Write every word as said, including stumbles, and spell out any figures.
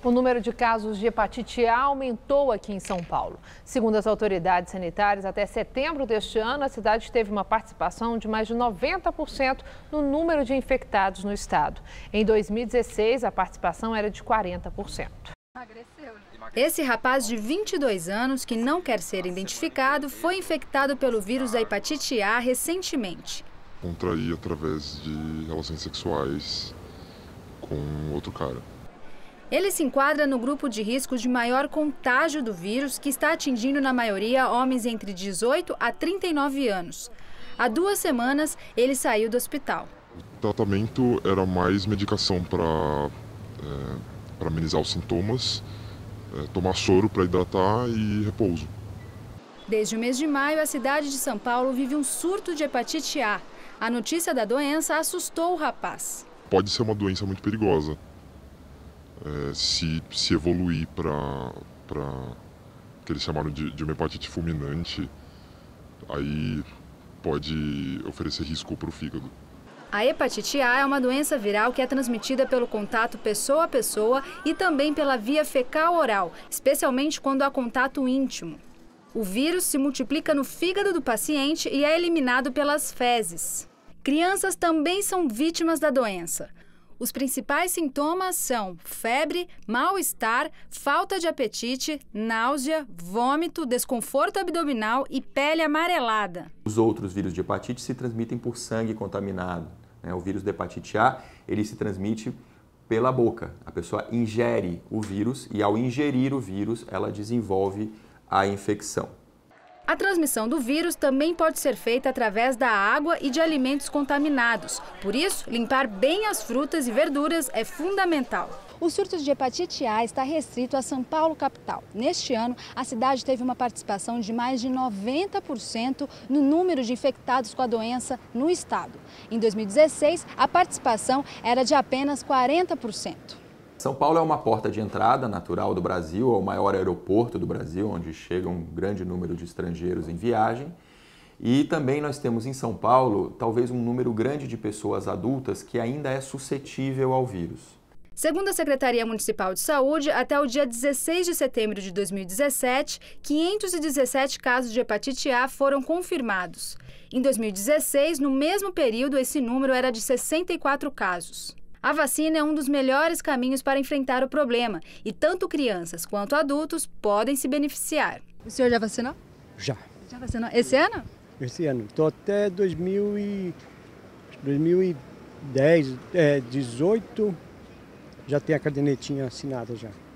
O número de casos de hepatite A aumentou aqui em São Paulo. Segundo as autoridades sanitárias, até setembro deste ano, a cidade teve uma participação de mais de noventa por cento no número de infectados no estado. Em dois mil e dezesseis, a participação era de quarenta por cento. Esse rapaz de vinte e dois anos, que não quer ser identificado, foi infectado pelo vírus da hepatite A recentemente. Contraí através de relações sexuais com outro cara. Ele se enquadra no grupo de risco de maior contágio do vírus, que está atingindo, na maioria, homens entre dezoito a trinta e nove anos. Há duas semanas, ele saiu do hospital. O tratamento era mais medicação para é, para amenizar os sintomas, é, tomar soro para hidratar e repouso. Desde o mês de maio, a cidade de São Paulo vive um surto de hepatite A. A notícia da doença assustou o rapaz. Pode ser uma doença muito perigosa. É, se, se evoluir para o que eles chamaram de, de uma hepatite fulminante, aí pode oferecer risco para o fígado. A hepatite A é uma doença viral que é transmitida pelo contato pessoa a pessoa e também pela via fecal-oral, especialmente quando há contato íntimo. O vírus se multiplica no fígado do paciente e é eliminado pelas fezes. Crianças também são vítimas da doença. Os principais sintomas são febre, mal-estar, falta de apetite, náusea, vômito, desconforto abdominal e pele amarelada. Os outros vírus de hepatite se transmitem por sangue contaminado. O vírus da hepatite A, ele se transmite pela boca. A pessoa ingere o vírus e, ao ingerir o vírus, ela desenvolve a infecção. A transmissão do vírus também pode ser feita através da água e de alimentos contaminados. Por isso, limpar bem as frutas e verduras é fundamental. O surto de hepatite A está restrito a São Paulo, capital. Neste ano, a cidade teve uma participação de mais de noventa por cento no número de infectados com a doença no estado. Em dois mil e dezesseis, a participação era de apenas quarenta por cento. São Paulo é uma porta de entrada natural do Brasil, é o maior aeroporto do Brasil, onde chega um grande número de estrangeiros em viagem. E também nós temos em São Paulo, talvez um número grande de pessoas adultas que ainda é suscetível ao vírus. Segundo a Secretaria Municipal de Saúde, até o dia dezesseis de setembro de dois mil e dezessete, quinhentos e dezessete casos de hepatite A foram confirmados. Em dois mil e dezesseis, no mesmo período, esse número era de sessenta e quatro casos. A vacina é um dos melhores caminhos para enfrentar o problema e tanto crianças quanto adultos podem se beneficiar. O senhor já vacinou? Já. Já vacinou? Esse ano? Esse ano. Estou até dois mil e dez, é, dezoito, já tem a cadernetinha assinada já.